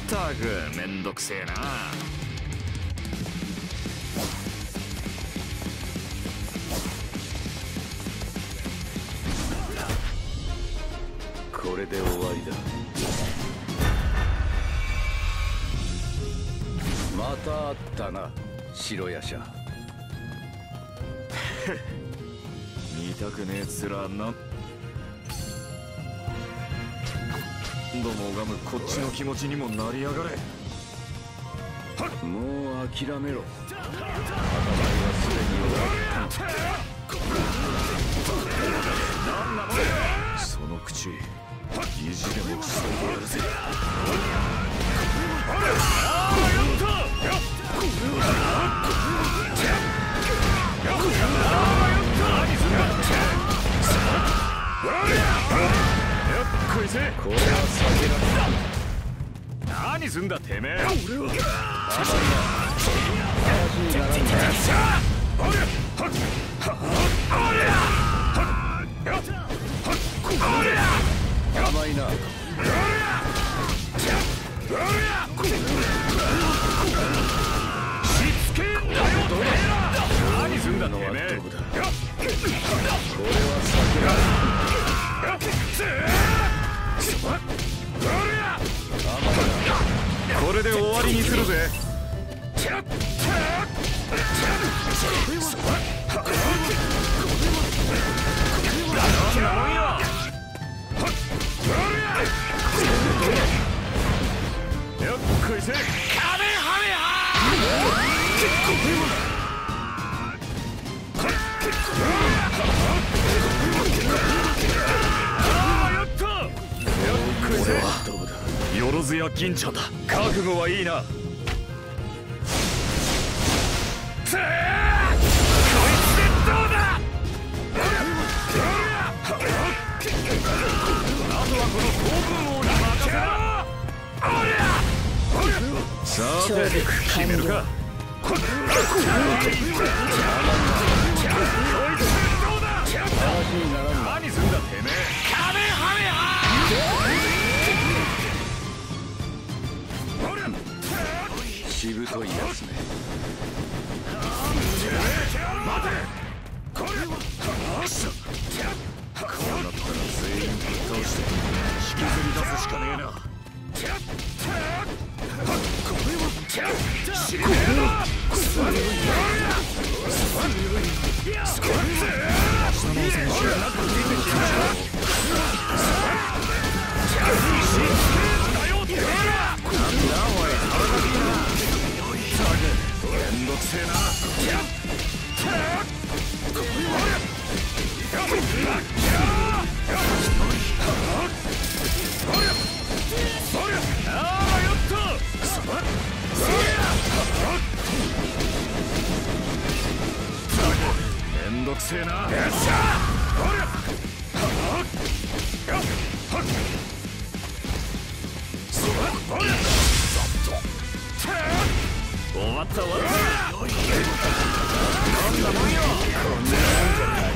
ったくめんどくせえな。 これで終わりだ。また会ったな、白夜叉。 見たくねえつらな。何度も拝むこっちの気持ちにもなりやがれ。 もう諦めろ。戦いはすでに終わった。 何なのよその口。意地でも塞いでやるぜ。こいつこれは避けられない。何すんだてめえ。俺は甘いな。 しつけんだよ。何すんだてめえ。これは避けられない。 これで終わりにするぜ。よっこいせ。よろずや銀茶だ。覚悟はいいな。こいつでどうだ。あとはこの東軍王に任せろ。さて決めるか。こいつでどうだ。何すんだてめえ。 しぶといやつね。 待て。こうなったら全員ぶっ倒して引きずり出すしかねえな。死ねえな。めんどくせえな。めんどくせえな。よっしゃ。終わったわ。なんだもんよ。